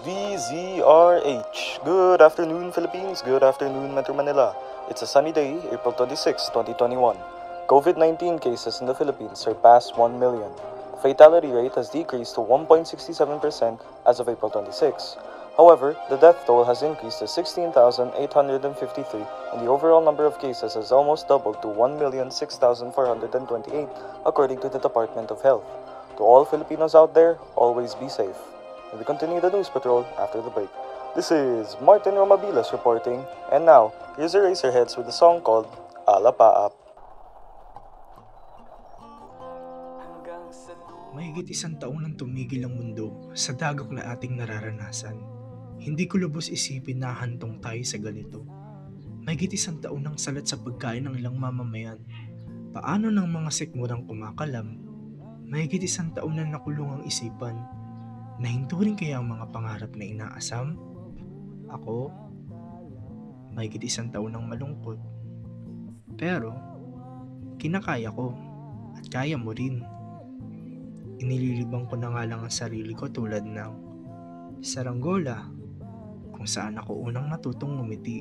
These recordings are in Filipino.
VZRH. Good afternoon, Philippines. Good afternoon, Metro Manila. It's a sunny day, April 26, 2021. COVID-19 cases in the Philippines surpassed 1 million. The fatality rate has decreased to 1.67% as of April 26. However, the death toll has increased to 16,853 and the overall number of cases has almost doubled to 1,006,428 according to the Department of Health. To all Filipinos out there, always be safe. And we continue the news patrol after the break. This is Martin Romabiles reporting, and now, here's Eraserheads with a song called ALAPAAP. Mahigit isang taon nang tumigil ang mundo sa dagok na ating nararanasan. Hindi ko lubos isipin na hantong tayo sa ganito. Mahigit isang taon nang salat sa pagkain ng ilang mamamayan. Paano ng mga sikmurang kumakalam? Mahigit isang taon na nakulong ang isipan. Nahinto rin kaya ang mga pangarap na inaasam? Ako, mahigit isang taon nang malungkot. Pero, kinakaya ko at kaya mo rin. Inililibang ko na nga lang ang sarili ko tulad ng Saranggola, kung saan ako unang natutong ngumiti.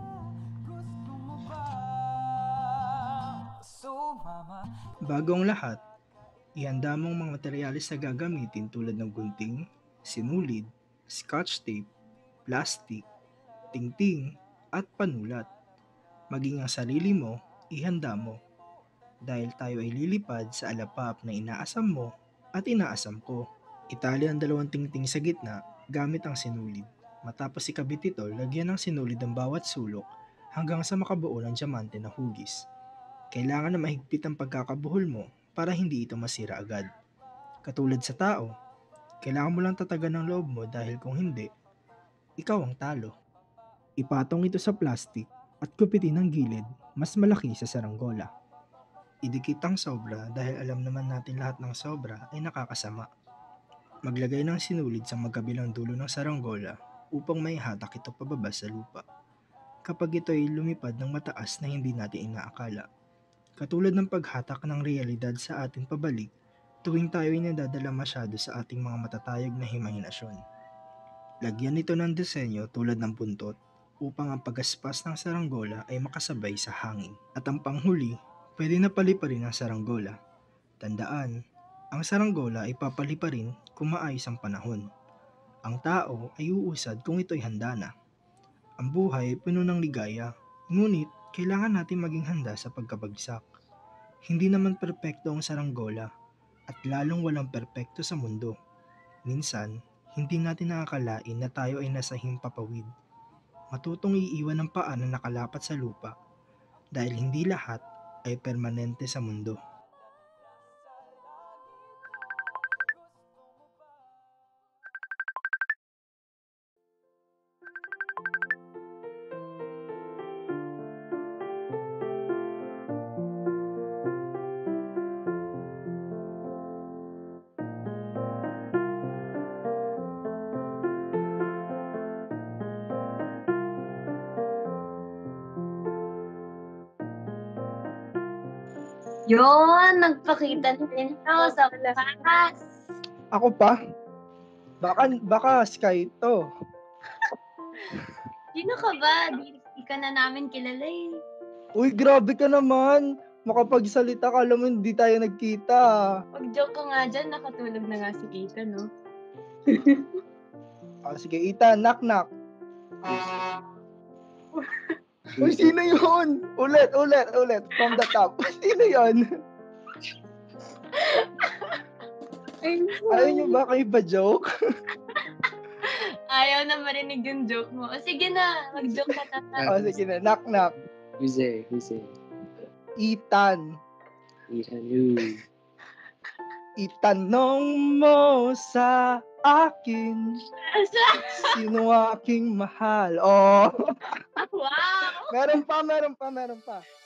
Bago ang lahat, ihanda mong mga materyales na gagamitin tulad ng gunting, sinulid, scotch tape, plastic, tingting, at panulat. Maging ang sarili mo, ihanda mo. Dahil tayo ay lilipad sa ALAPAAP na inaasam mo at inaasam ko. Itali ang dalawang tingting sa gitna gamit ang sinulid. Matapos ikabit ito, lagyan ng sinulid ang bawat sulok hanggang sa makabuo ng diamante na hugis. Kailangan na mahigpit ang pagkakabuhol mo para hindi ito masira agad. Katulad sa tao, kailangan mo lang tatagan ng loob mo dahil kung hindi, ikaw ang talo. Ipatong ito sa plastic at kupitin ang gilid mas malaki sa saranggola. Idikit ang sobra dahil alam naman natin lahat ng sobra ay nakakasama. Maglagay ng sinulid sa magkabilang dulo ng saranggola upang may hatak ito pababa sa lupa. Kapag ito ay lumipad ng mataas na hindi natin inaakala. Katulad ng paghatak ng realidad sa atin pabalik tuwing tayo ay nadadala masyado sa ating mga matatayag na imahinasyon. Lagyan ito ng disenyo tulad ng buntot upang ang pagaspas ng saranggola ay makasabay sa hangin. At ang panghuli, pwede na paliparin ang saranggola. Tandaan, ang saranggola ay papaliparin kung maayos ang panahon. Ang tao ay uusad kung ito'y handa na. Ang buhay puno ng ligaya, ngunit kailangan natin maging handa sa pagkabagsak. Hindi naman perpekto ang saranggola at lalong walang perpekto sa mundo. Minsan, hindi natin nakakalain na tayo ay nasa himpapawid. Matutong iiwan ng paa na nakalapat sa lupa dahil hindi lahat ay permanente sa mundo. Yun, nagpakita din ito sa lakas. Ako pa? Baka Sky ito. Sino ka ba? Di ka na namin kilala eh. Uy, grabe ka naman. Makapagsalita ka, alam mo hindi tayo nagkita. Pag-joke ka nga dyan, nakatulog na nga si Keita, no? Sige, Ethan, knock. Uy, sino yun? Ulit. From the top. Sino yun? Ayaw nyo ba kayo ba joke? Ayaw na marinig yung joke mo. O sige na, mag-joke ka na. Sige na, knock. Who's there? Ethan. You. Itanong mo sa akin, sino aking mahal? Oh. Wow! Meron pa.